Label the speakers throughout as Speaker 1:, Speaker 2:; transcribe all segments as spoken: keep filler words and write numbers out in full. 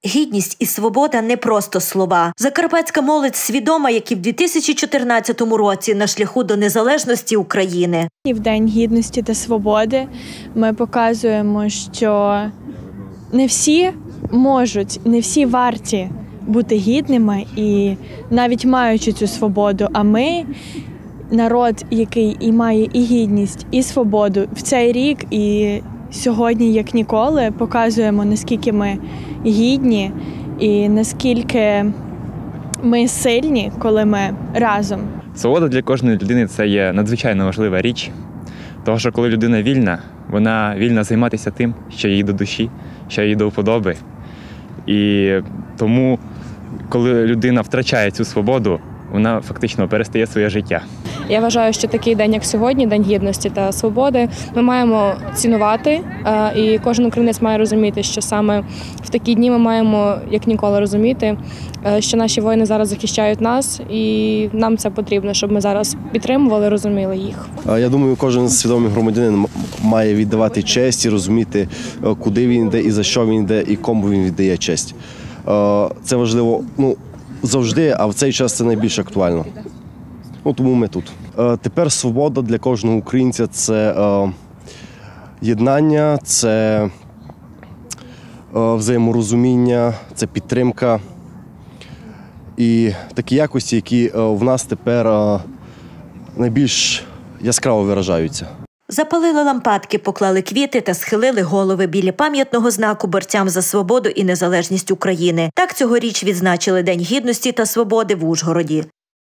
Speaker 1: Гідність і свобода – не просто слова. Закарпатська молодь свідома, як і в дві тисячі чотирнадцятому році, на шляху до незалежності України.
Speaker 2: І в День гідності та свободи ми показуємо, що не всі можуть, не всі варті бути гідними і навіть маючи цю свободу, а ми – народ, який і має і гідність, і свободу в цей рік, і сьогодні, як ніколи, показуємо, наскільки ми гідні і наскільки ми сильні, коли ми разом.
Speaker 3: Свобода для кожної людини – це є надзвичайно важлива річ. Тому що коли людина вільна, вона вільна займатися тим, що їй до душі, що їй до вподоби. І тому, коли людина втрачає цю свободу, вона фактично перестає своє життя.
Speaker 4: Я вважаю, що такий день, як сьогодні, День гідності та свободи, ми маємо цінувати, і кожен українець має розуміти, що саме в такі дні ми маємо, як ніколи, розуміти, що наші воїни зараз захищають нас, і нам це потрібно, щоб ми зараз підтримували, розуміли їх.
Speaker 5: Я думаю, кожен свідомий громадянин має віддавати честь і розуміти, куди він йде і за що він йде, і кому він віддає честь. Це важливо, ну, завжди, а в цей час це найбільш актуально. Ну, тому ми тут. Тепер свобода для кожного українця – це єднання, це взаєморозуміння, це підтримка і такі якості, які в нас тепер найбільш яскраво виражаються.
Speaker 1: Запалили лампадки, поклали квіти та схилили голови біля пам'ятного знаку борцям за свободу і незалежність України. Так цьогоріч відзначили День гідності та свободи в Ужгороді.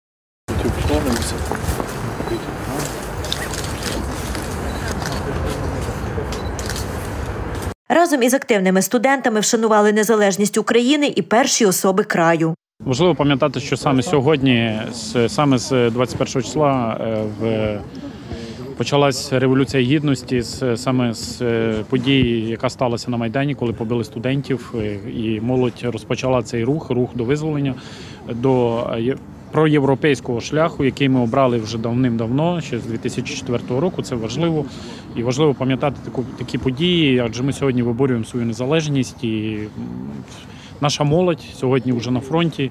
Speaker 1: Разом із активними студентами вшанували незалежність України і перші особи краю.
Speaker 6: Важливо пам'ятати, що саме сьогодні, саме з двадцять першого числа, в почалась Революція Гідності, саме з події, яка сталася на Майдані, коли побили студентів, і молодь розпочала цей рух, рух до визволення, до проєвропейського шляху, який ми обрали вже давним-давно, ще з дві тисячі четвертого року. Це важливо. І важливо пам'ятати таку, такі події, адже ми сьогодні виборюємо свою незалежність, і наша молодь сьогодні вже на фронті.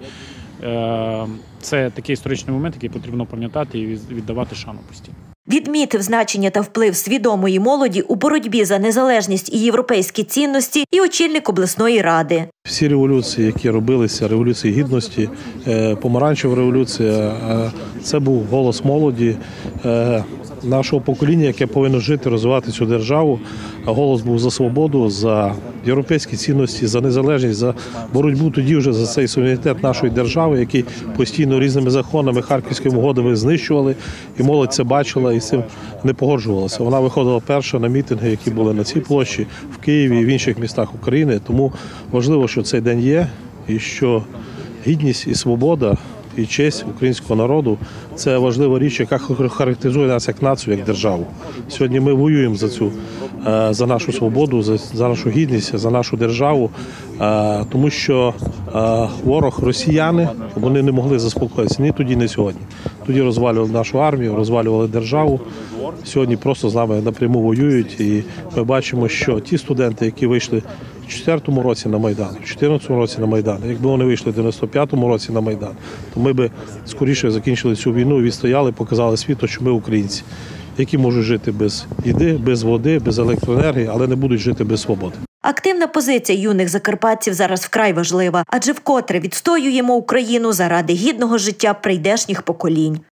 Speaker 6: Це такий історичний момент, який потрібно пам'ятати і віддавати шану постійно.
Speaker 1: Відмітив значення та вплив свідомої молоді у боротьбі за незалежність і європейські цінності і очільник обласної ради.
Speaker 7: Всі революції, які робилися, Революції Гідності, Помаранчева революція, це був голос молоді, нашого покоління, яке повинно жити, розвивати цю державу. Голос був за свободу, за європейські цінності, за незалежність, за боротьбу тоді вже за цей суверенітет нашої держави, який постійно різними законами, Харківськими угодами знищували. І молодь це бачила і з цим не погоджувалася. Вона виходила перша на мітинги, які були на цій площі, в Києві і в інших містах України. Тому важливо, що цей день є і що гідність і свобода і честь українського народу – це важлива річ, яка характеризує нас як націю, як державу. Сьогодні ми воюємо за цю, за нашу свободу, за, за нашу гідність, за нашу державу, тому що ворог, росіяни, вони не могли заспокоїтися ні тоді, ні сьогодні. Тоді розвалювали нашу армію, розвалювали державу. Сьогодні просто з нами напряму воюють, і ми бачимо, що ті студенти, які вийшли в чотирнадцятому році на Майдан, в чотирнадцятому році на Майдан, якби вони вийшли в дев'яносто п'ятому році на Майдан, то ми б скоріше закінчили цю війну і відстояли, показали світу, що ми українці, які можуть жити без їди, без води, без електроенергії, але не будуть жити без свободи.
Speaker 1: Активна позиція юних закарпатців зараз вкрай важлива, адже вкотре відстоюємо Україну заради гідного життя прийдешніх поколінь.